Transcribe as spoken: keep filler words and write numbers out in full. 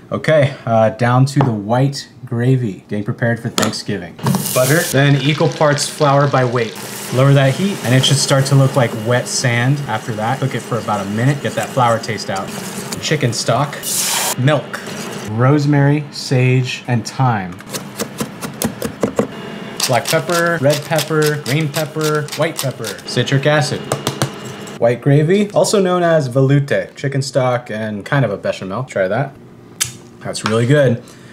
Okay, uh, down to the white gravy, getting prepared for Thanksgiving. Butter, then equal parts flour by weight. Lower that heat, and it should start to look like wet sand after that. Cook it for about a minute, get that flour taste out. Chicken stock, milk, rosemary, sage, and thyme. Black pepper, red pepper, green pepper, white pepper, citric acid. White gravy, also known as veloute, chicken stock and kind of a bechamel. Try that. That's really good.